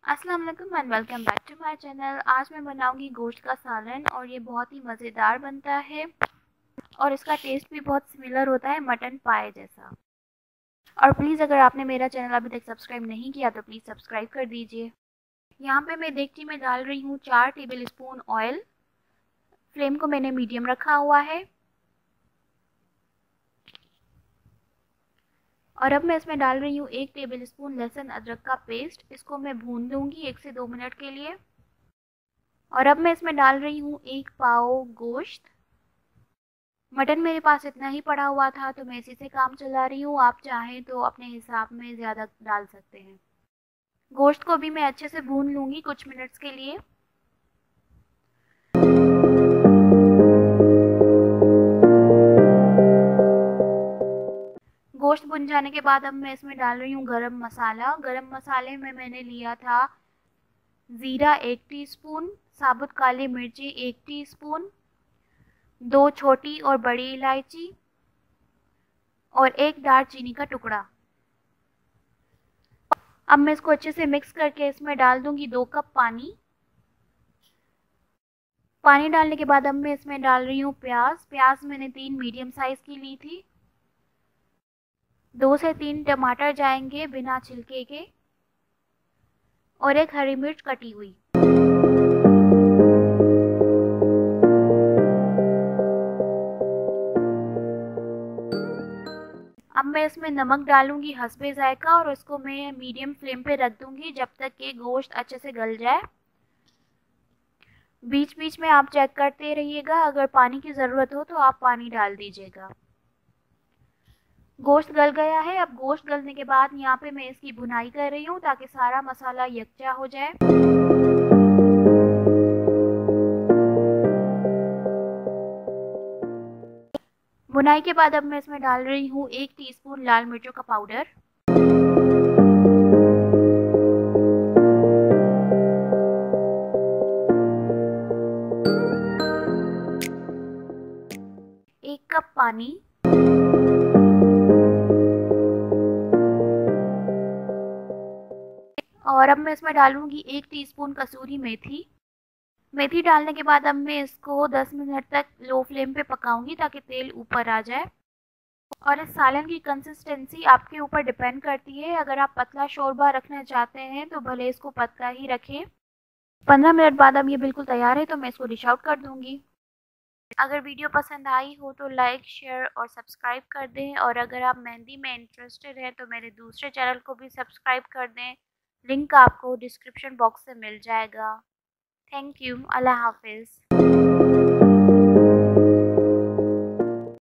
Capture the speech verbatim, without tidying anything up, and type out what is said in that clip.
अस्सलाम वालेकुम and welcome back to my channel. आज मैं बनाऊंगी गोश्त का सालन और ये बहुत ही मज़ेदार बनता है और इसका टेस्ट भी बहुत सिमिलर होता है मटन पाए जैसा। और प्लीज़ अगर आपने मेरा चैनल अभी तक सब्सक्राइब नहीं किया तो प्लीज़ सब्सक्राइब कर दीजिए। यहाँ पे मैं देगची में डाल रही हूँ चार टेबल स्पून ऑयल। फ्लेम को मैंने मीडियम रखा हुआ है और अब मैं इसमें डाल रही हूँ एक टेबल स्पून लहसुन अदरक का पेस्ट। इसको मैं भून लूँगी एक से दो मिनट के लिए। और अब मैं इसमें डाल रही हूँ एक पाव गोश्त। मटन मेरे पास इतना ही पड़ा हुआ था तो मैं इसी से काम चला रही हूँ। आप चाहें तो अपने हिसाब में ज़्यादा डाल सकते हैं। गोश्त को भी मैं अच्छे से भून लूँगी कुछ मिनट्स के लिए। गोश्त भुन जाने के बाद अब मैं इसमें डाल रही हूँ गरम मसाला। गरम मसाले में मैंने लिया था ज़ीरा एक टीस्पून, साबुत काली मिर्ची एक टीस्पून, दो छोटी और बड़ी इलायची और एक दालचीनी का टुकड़ा। अब मैं इसको अच्छे से मिक्स करके इसमें डाल दूंगी दो कप पानी। पानी डालने के बाद अब मैं इसमें डाल रही हूँ प्याज। प्याज मैंने तीन मीडियम साइज की ली थी। दो से तीन टमाटर जाएंगे बिना छिलके के और एक हरी मिर्च कटी हुई। अब मैं इसमें नमक डालूंगी हस्बे जायका और उसको मैं मीडियम फ्लेम पे रख दूंगी जब तक कि गोश्त अच्छे से गल जाए। बीच बीच में आप चेक करते रहिएगा, अगर पानी की ज़रूरत हो तो आप पानी डाल दीजिएगा। गोश्त गल गया है। अब गोश्त गलने के बाद यहाँ पे मैं इसकी भुनाई कर रही हूँ ताकि सारा मसाला यकजा हो जाए। भुनाई के बाद अब मैं इसमें डाल रही हूँ एक टीस्पून लाल मिर्चों का पाउडर, एक कप पानी और अब मैं इसमें डालूंगी एक टीस्पून कसूरी मेथी। मेथी डालने के बाद अब मैं इसको दस मिनट तक लो फ्लेम पे पकाऊंगी ताकि तेल ऊपर आ जाए। और इस सालन की कंसिस्टेंसी आपके ऊपर डिपेंड करती है। अगर आप पतला शोरबा रखना चाहते हैं तो भले इसको पतला ही रखें। पंद्रह मिनट बाद अब ये बिल्कुल तैयार है तो मैं इसको डिश आउट कर दूंगी। अगर वीडियो पसंद आई हो तो लाइक शेयर और सब्सक्राइब कर दें और अगर आप मेहंदी में इंटरेस्टेड हैं तो मेरे दूसरे चैनल को भी सब्सक्राइब कर दें। लिंक आपको डिस्क्रिप्शन बॉक्स से मिल जाएगा। Thank you. अल्लाह हाफिज़।